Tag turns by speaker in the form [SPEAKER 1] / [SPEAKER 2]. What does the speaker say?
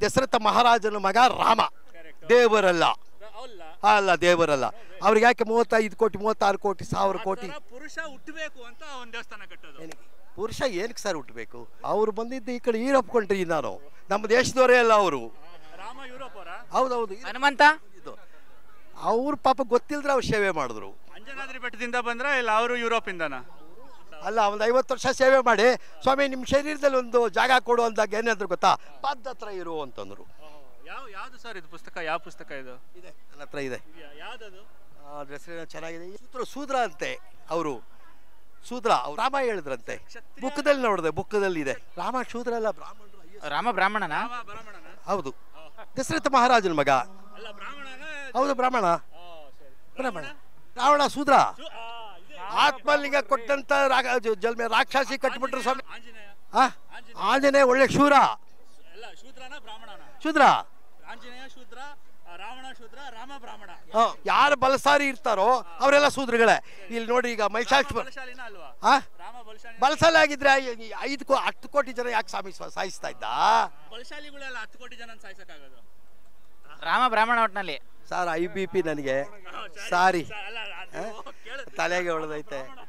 [SPEAKER 1] ದಶರಥ ಮಹಾರಾಜನ ಮಗ ರಾಮ, ದೇವರಲ್ಲ. ಅಲ್ಲ, ದೇವರಲ್ಲ. ಅವ್ರಿಗೆ ಯಾಕೆ 35 ಕೋಟಿ 36 ಕೋಟಿ 1000 ಕೋಟಿ
[SPEAKER 2] ಪುರುಷ ಹುಟ್ಟಬೇಕು ಅಂತ ಒಂದು ದೇವಸ್ಥಾನ ಕಟ್ಟೋದು?
[SPEAKER 1] ಪುರುಷ ಏನಕ್ಕೆ ಸರ್ ಹುಟ್ಟಬೇಕು? ಅವ್ರು ಬಂದಿದ್ದು ಈ ಕಡೆ ಯುರೋಪ್ ಕಂಟ್ರಿ, ನಾನು ನಮ್ಮ ದೇಶದವರೇ ಅಲ್ಲ ಅವರು.
[SPEAKER 2] ರಾಮ ಯುರೋಪ್ ಅವರ?
[SPEAKER 1] ಹೌದೌದು.
[SPEAKER 3] ಹನುಮಂತ
[SPEAKER 1] ಅವ್ರ ಪಾಪ ಗೊತ್ತಿಲ್ದ್ರೆ ಅವ್ರು ಸೇವೆ ಮಾಡಿದ್ರು.
[SPEAKER 2] ಅಂಜನಾದ್ರಿ ಬೆಟ್ಟದಿಂದ ಬಂದ್ರ ಇಲ್ಲ ಅವರು ಯುರೋಪ್ ಇಂದನಾ?
[SPEAKER 1] ಅಲ್ಲ, ಒಂದು 50 ವರ್ಷ ಸೇವೆ ಮಾಡಿ, ಸ್ವಾಮಿ ನಿಮ್ಮ ಶರೀರದಲ್ಲಿ ಒಂದು ಜಾಗ ಕೊಡು ಅಂದಾಗ ಏನಾದ್ರು ಗೊತ್ತಾ, ಪಾದ ಹತ್ರ ಇರು ಅಂತಂದ್ರು.
[SPEAKER 2] ಯಾವ್ದು ಸರ್ ಇದು ಪುಸ್ತಕ? ಯಾವ ಪುಸ್ತಕ ಇದು?
[SPEAKER 1] ಇದೆ, ನನ್ನ ಹತ್ರ ಇದೆ.
[SPEAKER 2] ಯಾವ್ದದು?
[SPEAKER 1] ಅದ್ರ ಹೆಸರೇನೋ ಚೆನ್ನಾಗಿದೆ. ಶೂದ್ರ ಅಂತೆ ಅವರು, ಶೂದ್ರ. ಅವ್ರು ರಾಮ ಹೇಳಿದ್ರಂತೆ, ಬುಕ್ಕದಲ್ಲಿ ನೋಡಿದೆ, ಬುಕ್ಕದಲ್ಲಿ ಇದೆ. ರಾಮ ಶೂದ್ರ ಅಲ್ಲ, ಬ್ರಾಹ್ಮಣರು.
[SPEAKER 3] ರಾಮ ಬ್ರಾಹ್ಮಣನ?
[SPEAKER 1] ಹೌದು, ದಶರಥ ಮಹಾರಾಜನ ಮಗ. ಹೌದು, ಬ್ರಾಹ್ಮಣ. ರಾವಣ ಶೂದ್ರ. ಆತ್ಮಲಿಂಗ ಕೊಟ್ಟಂತ ಜಲ್ಮೆ ರಾಕ್ಷಸಿ ಕಟ್ಬಿಟ್ರು ಸ್ವಾಮಿ. ಆಂಜನೇಯ ಒಳ್ಳೆ ಶೂರ. ಶೂದ್ರ. ಯಾರು ಬಲಸಾರಿ ಇರ್ತಾರೋ ಅವರೆಲ್ಲ ಶೂದ್ರಗಳೇ. ಇಲ್ಲಿ ನೋಡಿ, ಈಗ ಮಹಿಷಾಸುರ ಬಲಶಾಲಿ ಆಗಿದ್ರೆ 10 ಕೋಟಿ ಜನ ಯಾಕೆ ಸ್ವಾಮಿ ಸಾಯಿಸ್ತಾ ಇದ್ದ?
[SPEAKER 2] ಬಲಶಾಲಿಗಳೆಲ್ಲ 10 ಕೋಟಿ ಜನ ಸಾಯಿಸಕ್ಕಾಗೋದು?
[SPEAKER 3] ರಾಮ ಬ್ರಾಹ್ಮಣ ಒಟ್ಟಿನಲ್ಲಿ
[SPEAKER 1] ಸರ್, IBP ನನಗೆ ಸಾರಿ, ತಲೆಗೆ ಹೊಡೆದೈತೆ.